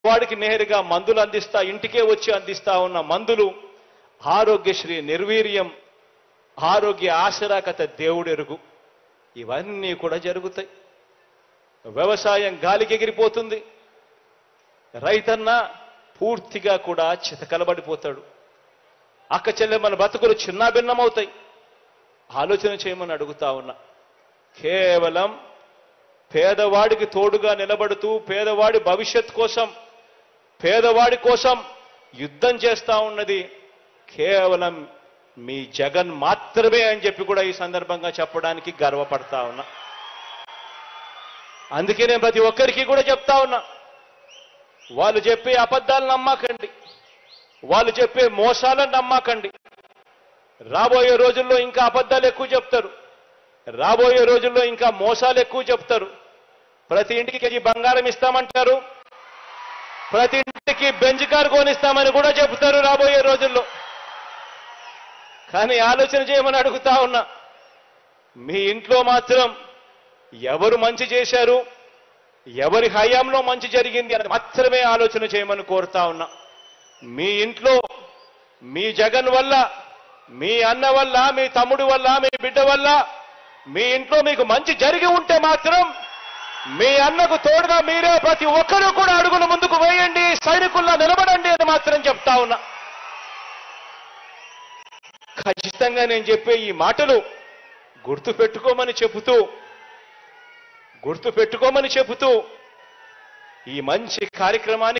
వాడికి నేరుగా మందులు అందిస్తా ఇంటికే వచ్చి అందిస్తా ఉన్న మందులు, ఆరోగ్యశ్రీ నిర్వీర్యం, ఆరోగ్య ఆశరాకత దేవుడెరుగు, ఇవన్నీ కూడా జరుగుతాయి. వ్యవసాయం గాలికి ఎగిరిపోతుంది. రైతన్న పూర్తిగా కూడా చితకలబడిపోతాడు. అక్క చెల్లెమ్మల బతుకులు చిన్నాభిన్నమవుతాయి. ఆలోచన చేయమని అడుగుతా ఉన్నా. కేవలం పేదవాడికి తోడుగా నిలబడుతూ పేదవాడి భవిష్యత్ కోసం, పేదవాడి కోసం యుద్ధం చేస్తా ఉన్నది కేవలం మీ జగన్ మాత్రమే అని చెప్పి కూడా ఈ సందర్భంగా చెప్పడానికి గర్వపడతా ఉన్నా. అందుకే నేను ప్రతి ఒక్కరికి కూడా చెప్తా ఉన్నా, వాళ్ళు చెప్పే అబద్ధాలు నమ్మకండి, వాళ్ళు చెప్పే మోసాలను నమ్మకండి. రాబోయే రోజుల్లో ఇంకా అబద్ధాలు ఎక్కువ చెప్తారు, రాబోయే రోజుల్లో ఇంకా మోసాలు ఎక్కువ చెప్తారు. ప్రతి ఇంటికి కేజీ బంగారం ఇస్తామంటారు, ప్రతి ఇంటికి బెంజ్ కారు కొనిస్తామని కూడా చెప్తారు రాబోయే రోజుల్లో. కానీ ఆలోచన చేయమని అడుగుతా ఉన్నా, మీ ఇంట్లో మాత్రం ఎవరు మంచి చేశారు, ఎవరి హయాంలో మంచి జరిగింది అని మాత్రమే ఆలోచన చేయమని కోరుతా ఉన్నా. మీ ఇంట్లో మీ జగన్ వల్ల, మీ అన్న వల్ల, మీ తమ్ముడి వల్ల, మీ బిడ్డ వల్ల మీ ఇంట్లో మీకు మంచి జరిగి ఉంటే మాత్రం మీ అన్నకు తోడుగా మీరే ప్రతి ఒక్కరూ కూడా అడుగులు ముందుకు వేయండి, సైనికుల్లా నిలబడండి అని మాత్రం చెప్తా ఉన్నా. ఖచ్చితంగా నేను చెప్పే ఈ మాటలు గుర్తుపెట్టుకోమని చెబుతూ ఈ మంచి కార్యక్రమాన్ని